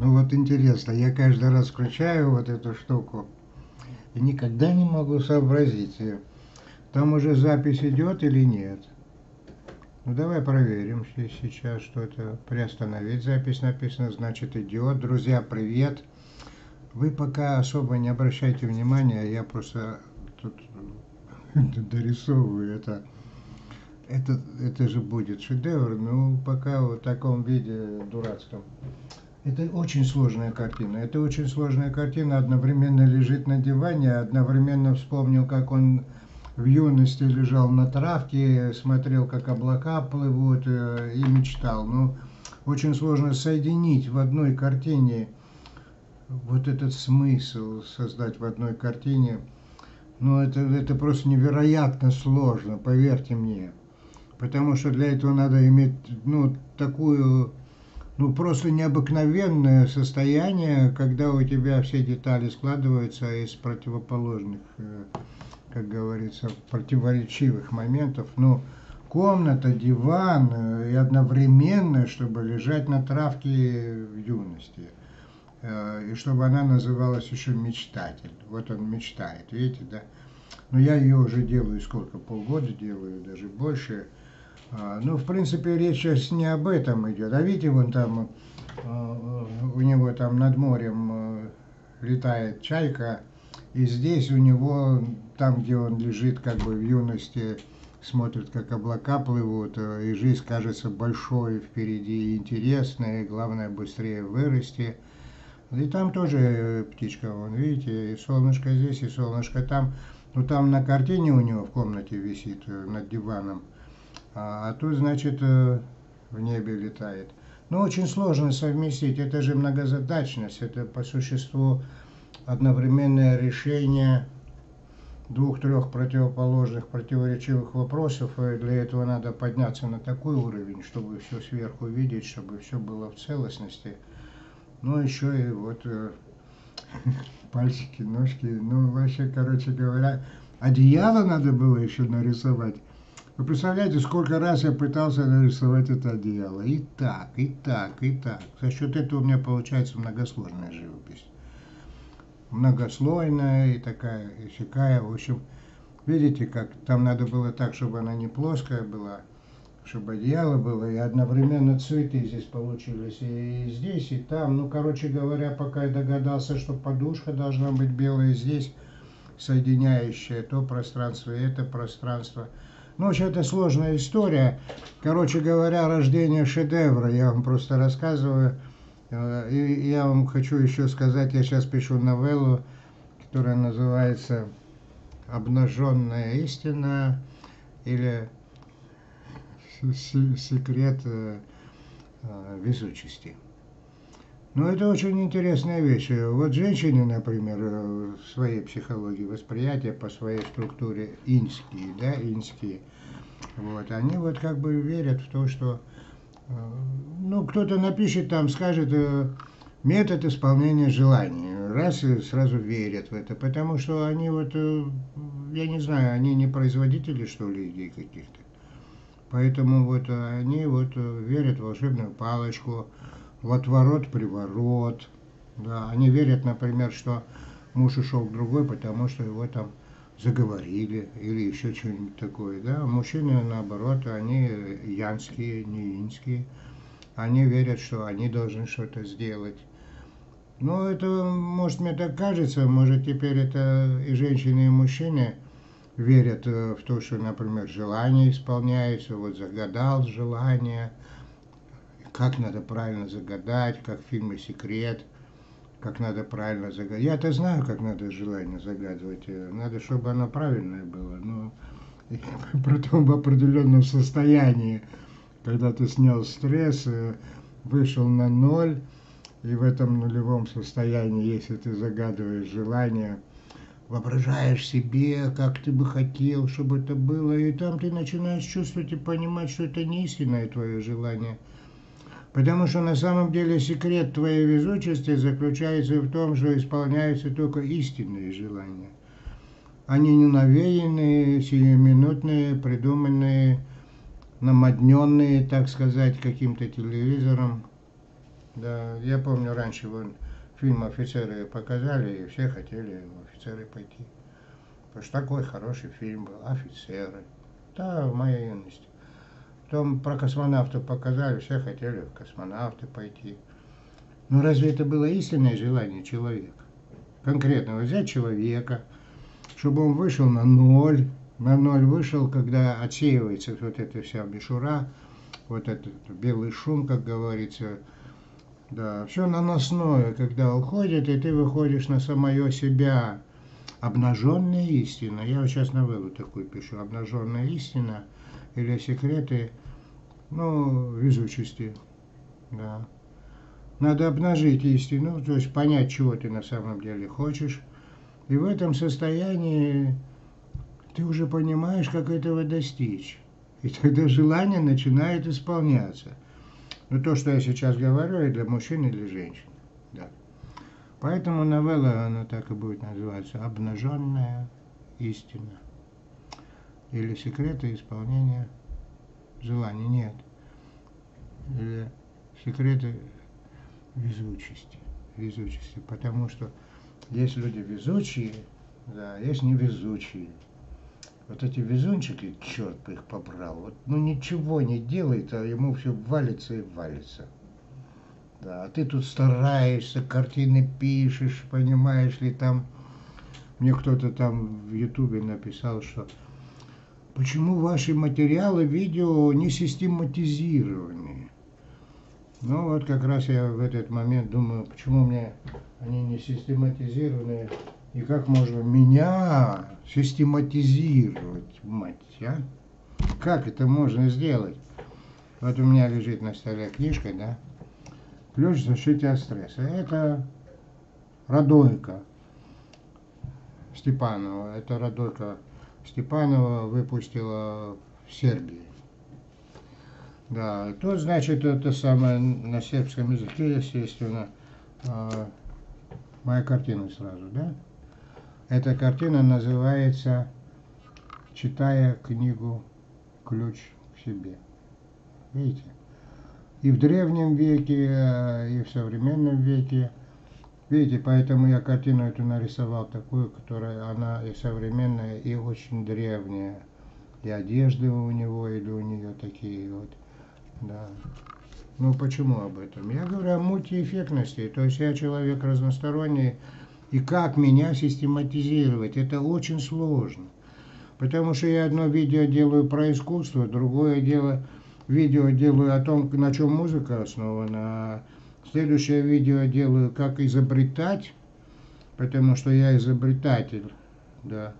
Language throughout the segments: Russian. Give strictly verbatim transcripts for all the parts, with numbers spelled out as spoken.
Ну вот интересно, я каждый раз включаю вот эту штуку и никогда не могу сообразить, э, там уже запись идет или нет. Ну давай проверим сейчас, что это. Приостановить запись написано, значит идет. Друзья, привет. Вы пока особо не обращайте внимания, я просто тут дорисовываю это. Это, это же будет шедевр, ну пока в таком виде дурацком. Это очень сложная картина. Это очень сложная картина. Одновременно лежит на диване, одновременно вспомнил, как он в юности лежал на травке, смотрел, как облака плывут, э, и мечтал. Ну, очень сложно соединить в одной картине вот этот смысл, создать в одной картине. Ну, это, это просто невероятно сложно, поверьте мне. Потому что для этого надо иметь, ну, такую, ну, просто необыкновенное состояние, когда у тебя все детали складываются из противоположных, э, как говорится, противоречивых моментов. Ну, комната, диван, э, и одновременно, чтобы лежать на травке в юности. Э, и чтобы она называлась еще «Мечтатель». Вот он мечтает, видите, да? Но я ее уже делаю сколько, полгода делаю, даже больше. А, ну, в принципе, речь сейчас не об этом идет. А видите, вон там, э, у него там над морем э, летает чайка, и здесь у него, там, где он лежит, как бы в юности, смотрит, как облака плывут, э, и жизнь кажется большой впереди, интересной, главное быстрее вырасти. И там тоже э, птичка, вон, видите, и солнышко здесь, и солнышко там. Ну, там на картине у него в комнате висит, э, над диваном. А, а тут, значит, э, в небе летает. Но очень сложно совместить. Это же многозадачность. Это по существу одновременное решение двух-трех противоположных, противоречивых вопросов. И для этого надо подняться на такой уровень, чтобы все сверху видеть, чтобы все было в целостности. Ну, еще и вот э, пальчики, ножки. Ну, вообще, короче говоря, одеяло надо было еще нарисовать. Вы представляете, сколько раз я пытался нарисовать это одеяло. И так, и так, и так. За счет этого у меня получается многосложная живопись. Многослойная и такая, и всякая. В общем, видите, как там надо было так, чтобы она не плоская была, чтобы одеяло было, и одновременно цветы здесь получились, и здесь, и там. Ну, короче говоря, пока я догадался, что подушка должна быть белая здесь, соединяющая то пространство и это пространство. Ну, вообще, это сложная история. Короче говоря, рождение шедевра, я вам просто рассказываю. И я вам хочу еще сказать, я сейчас пишу новеллу, которая называется «Обнаженная истина» или «Секрет везучести». Ну, это очень интересная вещь. Вот женщины, например, в своей психологии восприятия, по своей структуре иньские, да, иньские, вот, они вот как бы верят в то, что, ну, кто-то напишет там, скажет, метод исполнения желаний, раз и сразу верят в это, потому что они вот, я не знаю, они не производители, что ли, идей каких-то. Поэтому вот они вот верят в волшебную палочку, в отворот-приворот. Да, они верят, например, что муж ушел к другой, потому что его там заговорили или еще что-нибудь такое. Да? Мужчины, наоборот, они янские, не инские. Они верят, что они должны что-то сделать. Ну, это, может, мне так кажется, может, теперь это и женщины, и мужчины верят в то, что, например, желание исполняется, вот загадал желание, как надо правильно загадать, как в фильме «Секрет», как надо правильно загадать. Я-то знаю, как надо желание загадывать. Надо, чтобы оно правильное было. Но притом в определенном состоянии, когда ты снял стресс, вышел на ноль, и в этом нулевом состоянии, если ты загадываешь желание, воображаешь себе, как ты бы хотел, чтобы это было, и там ты начинаешь чувствовать и понимать, что это не истинное твое желание. Потому что на самом деле секрет твоей везучести заключается в том, что исполняются только истинные желания. Они не навеянные, сиюминутные, придуманные, намодненные, так сказать, каким-то телевизором. Да, я помню, раньше вон фильм «Офицеры» показали, и все хотели в «Офицеры» пойти. Потому что такой хороший фильм был «Офицеры». Да, в моей юности. Потом про космонавтов показали, все хотели в космонавты пойти. Но разве это было истинное желание человека? Конкретно взять человека, чтобы он вышел на ноль. На ноль вышел, когда отсеивается вот эта вся мишура, вот этот белый шум, как говорится. Да, все наносное, когда уходит, и ты выходишь на самое себя. Обнаженная истина. Я вот сейчас новеллу такую пишу. Обнаженная истина или секреты, ну, везучести. Да. Надо обнажить истину, то есть понять, чего ты на самом деле хочешь. И в этом состоянии ты уже понимаешь, как этого достичь. И тогда желание начинает исполняться. Но то, что я сейчас говорю, и для мужчин, и для женщин. Да. Поэтому новелла, она так и будет называться «Обнаженная истина». Или «Секреты исполнения желаний». Нет. Или «Секреты везучести». Везучести. Потому что есть люди везучие, да, есть невезучие. Вот эти везунчики, черт бы их побрал, вот, ну ничего не делает, а ему все валится и валится. Да, а ты тут стараешься, картины пишешь, понимаешь ли, там, мне кто-то там в Ютубе написал, что почему ваши материалы, видео не систематизированы. Ну вот как раз я в этот момент думаю, почему мне они не систематизированы, и как можно меня систематизировать, мать, а? Как это можно сделать? Вот у меня лежит на столе книжка, да, «Ключ к защите от стресса». Это Радойко Степанова. Это Радойко Степанова выпустила в Сербии. Да, то значит это самое на сербском языке, естественно, моя картина сразу, да? Эта картина называется «Читая книгу «Ключ к себе». Видите? И в древнем веке, и в современном веке. Видите, поэтому я картину эту нарисовал такую, которая она и современная, и очень древняя. И одежды у него или у нее такие вот. Да. Ну почему об этом? Я говорю о мультиэффектности. То есть я человек разносторонний. И как меня систематизировать? Это очень сложно. Потому что я одно видео делаю про искусство, другое дело, видео делаю о том, на чем музыка основана. А следующее видео делаю, как изобретать, потому что я изобретатель. Да.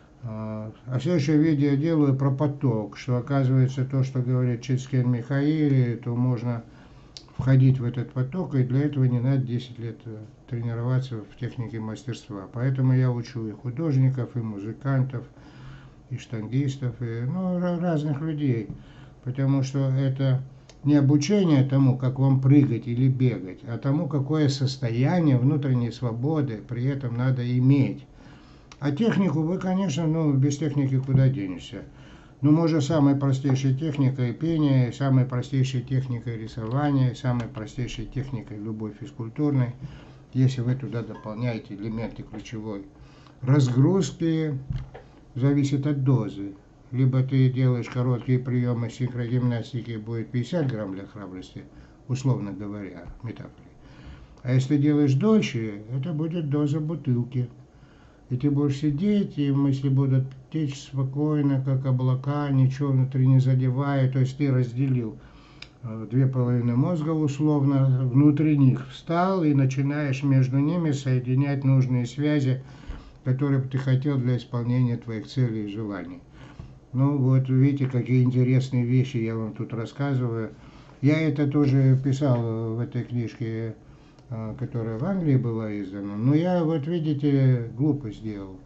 А следующее видео делаю про поток, что оказывается то, что говорит Чицкен Михаил, то можно входить в этот поток, и для этого не надо десять лет тренироваться в технике мастерства. Поэтому я учу и художников, и музыкантов, и штангистов, и ну, разных людей. Потому что это не обучение тому, как вам прыгать или бегать, а тому, какое состояние внутренней свободы при этом надо иметь. А технику вы, конечно, ну, без техники куда денешься. Ну, можно самой простейшей техникой пения, самой простейшей техникой рисования, самой простейшей техникой любой физкультурной, если вы туда дополняете элементы ключевой разгрузки, зависит от дозы. Либо ты делаешь короткие приемы синхрогимнастики, будет пятьдесят грамм для храбрости, условно говоря, метафоре. А если делаешь дольше, это будет доза бутылки. И ты будешь сидеть, и мысли будут течь спокойно, как облака, ничего внутри не задевая. То есть ты разделил две половины мозга условно, внутри них встал и начинаешь между ними соединять нужные связи, которые бы ты хотел для исполнения твоих целей и желаний. Ну вот видите, какие интересные вещи я вам тут рассказываю. Я это тоже писал в этой книжке, которая в Англии была издана. Но я, вот видите, глупость сделал.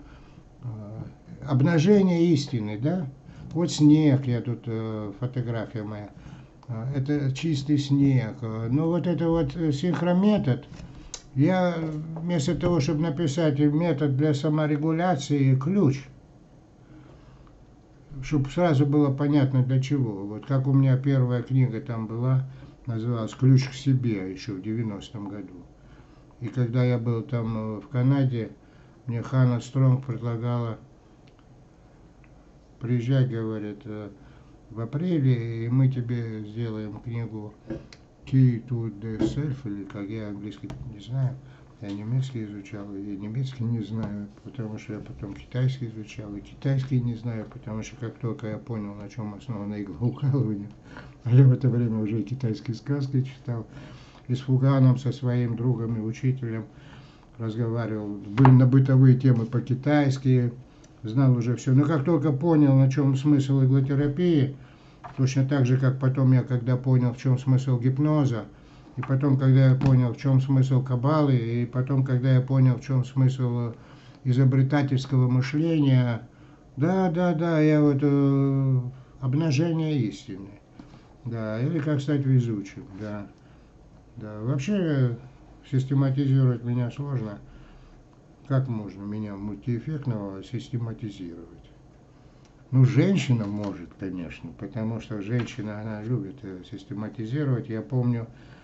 Обнажение истины, да? Вот снег, я тут, фотография моя. Это чистый снег. Но вот это вот синхрометод, я вместо того, чтобы написать метод для саморегуляции, ключ, чтобы сразу было понятно для чего. Вот как у меня первая книга там была, называлась «Ключ к себе» еще в девяностом году. И когда я был там в Канаде, мне Ханна Стронг предлагала приезжать, говорит, в апреле, и мы тебе сделаем книгу Key to the Self, или как я английский не знаю, я немецкий изучал, и немецкий не знаю, потому что я потом китайский изучал, и китайский не знаю, потому что как только я понял, на чем основано иглоукалывание, а я в это время уже и китайские сказки читал, и с Фуганом, со своим другом и учителем разговаривал, были на бытовые темы по-китайски, знал уже все. Но как только понял, на чем смысл иглотерапии, точно так же, как потом я, когда понял, в чем смысл гипноза, и потом, когда я понял, в чем смысл каббалы, и потом, когда я понял, в чем смысл изобретательского мышления, да, да, да, я вот э, обнажение истины, да, или как стать везучим, да, да, вообще систематизировать меня сложно. Как можно меня мультиэффектного систематизировать? Ну, женщина может, конечно, потому что женщина, она любит систематизировать. Я помню,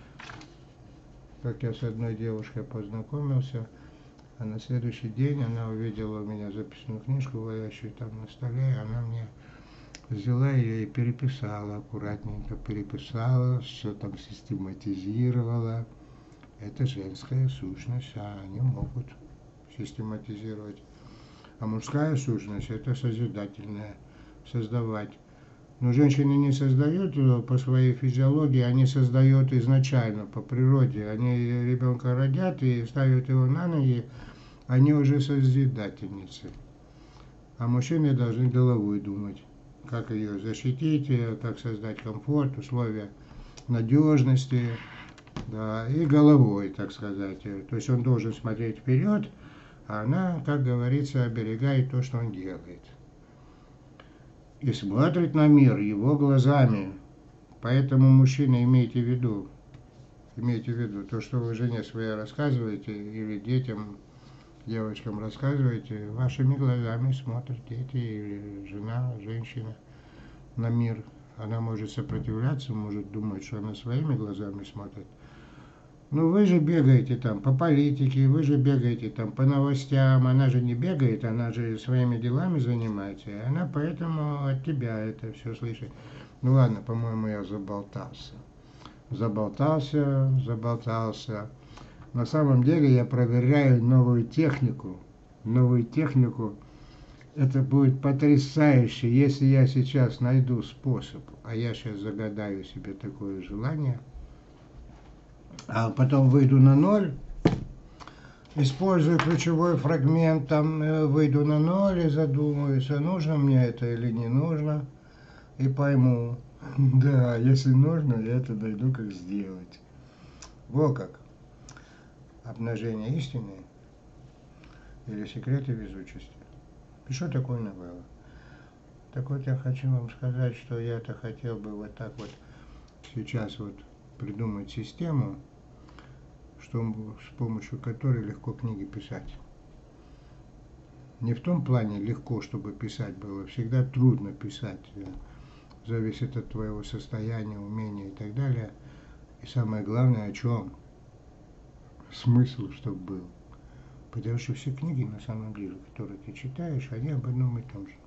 как я с одной девушкой познакомился, а на следующий день она увидела у меня записную книжку, валяющую там на столе, и она мне взяла ее и переписала, аккуратненько переписала, все там систематизировала. Это женская сущность, а они могут систематизировать. А мужская сущность – это созидательная, создавать. Но женщины не создают по своей физиологии, они создают изначально, по природе. Они ребенка родят и ставят его на ноги, они уже созидательницы. А мужчины должны головой думать, как ее защитить, как создать комфорт, условия надежности, да, и головой, так сказать. То есть он должен смотреть вперед, а она, как говорится, оберегает то, что он делает. И смотрит на мир его глазами. Поэтому, мужчины, имейте в виду, имейте в виду, то, что вы жене своей рассказываете, или детям, девочкам рассказываете, вашими глазами смотрят дети или жена, женщина на мир. Она может сопротивляться, может думать, что она своими глазами смотрит. Ну вы же бегаете там по политике, вы же бегаете там по новостям, она же не бегает, она же своими делами занимается, и она поэтому от тебя это все слышит. Ну ладно, по-моему, я заболтался. Заболтался, заболтался. На самом деле я проверяю новую технику. Новую технику. Это будет потрясающе, если я сейчас найду способ, а я сейчас загадаю себе такое желание, а потом выйду на ноль, использую ключевой фрагмент, там выйду на ноль и задумаюсь, а нужно мне это или не нужно, и пойму, да, если нужно, я это найду, как сделать. Вот как. Обнажение истины или секреты везучести. Пишу такую новеллу. Так вот, я хочу вам сказать, что я-то хотел бы вот так вот сейчас вот придумать систему, что, с помощью которой легко книги писать. Не в том плане легко, чтобы писать было, всегда трудно писать, зависит от твоего состояния, умения и так далее. И самое главное, о чем? Смысл, чтобы был. Потому что все книги, на самом деле, которые ты читаешь, они об одном и том же.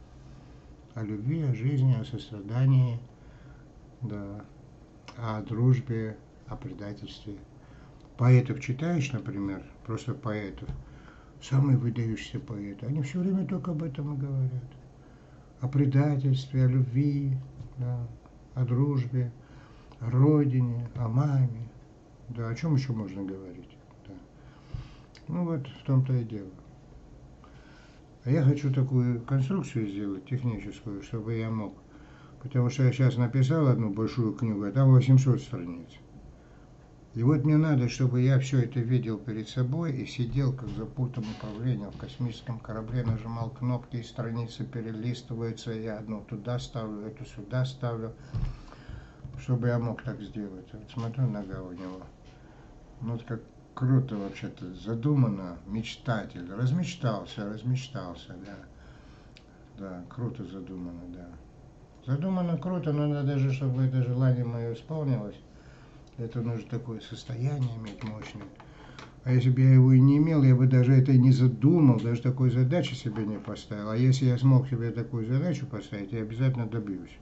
О любви, о жизни, о сострадании, да, о дружбе, о предательстве. Поэтов читаешь, например, просто поэтов, самые выдающиеся поэты, они все время только об этом и говорят. О предательстве, о любви, да, о дружбе, о родине, о маме. Да, о чем еще можно говорить? Да. Ну вот в том-то и дело. А я хочу такую конструкцию сделать, техническую, чтобы я мог. Потому что я сейчас написал одну большую книгу, а там восемьсот страниц. И вот мне надо, чтобы я все это видел перед собой и сидел, как запутанный управление в космическом корабле, нажимал кнопки, и страницы перелистываются, я одну туда ставлю, эту сюда ставлю, чтобы я мог так сделать. Вот смотрю, нога у него. Ну, вот как круто вообще-то задумано, мечтатель, размечтался, размечтался, да. Да, круто задумано, да. Задумано круто, но надо даже, чтобы это желание мое исполнилось. Это нужно такое состояние иметь мощное. А если бы я его и не имел, я бы даже это и не задумал, даже такой задачи себе не поставил. А если я смог себе такую задачу поставить, я обязательно добьюсь.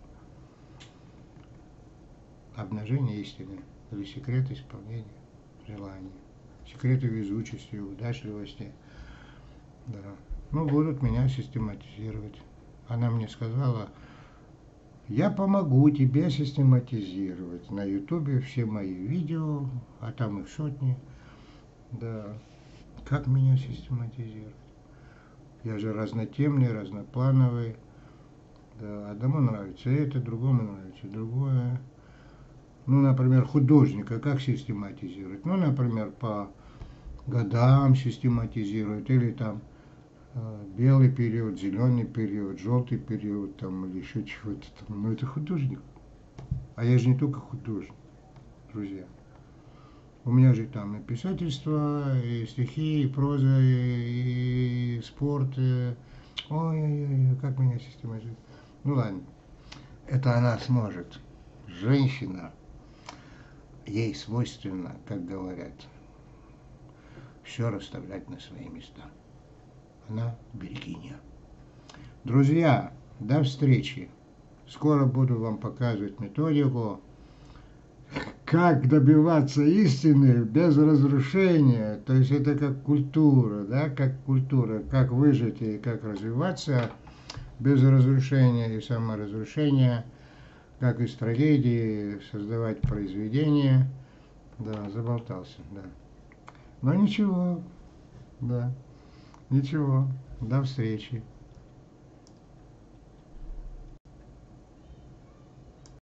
Обнажение истины или секрет исполнения желаний. Секреты везучести, удачливости. Да. Ну, будут меня систематизировать. Она мне сказала, я помогу тебе систематизировать. На ютубе все мои видео, а там их сотни. Да. Как меня систематизировать? Я же разнотемный, разноплановый. Да. Одному нравится это, другому нравится другое. Ну, например, художника как систематизировать? Ну, например, по годам систематизируют, или там белый период, зеленый период, желтый период, там, или еще чего-то там. Но это художник. А я же не только художник, друзья. У меня же там и писательство, и стихи, и проза, и, и спорт. И... Ой-ой-ой, как меня систематизируют. Ну ладно, это она сможет. Женщина, ей свойственно, как говорят, все расставлять на свои места. Она берегиня. Друзья, до встречи. Скоро буду вам показывать методику, как добиваться истины без разрушения. То есть это как культура, да, как культура, как выжить и как развиваться без разрушения и саморазрушения, как из трагедии создавать произведения. Да, заболтался, да. Но ничего, да. Ничего, до встречи.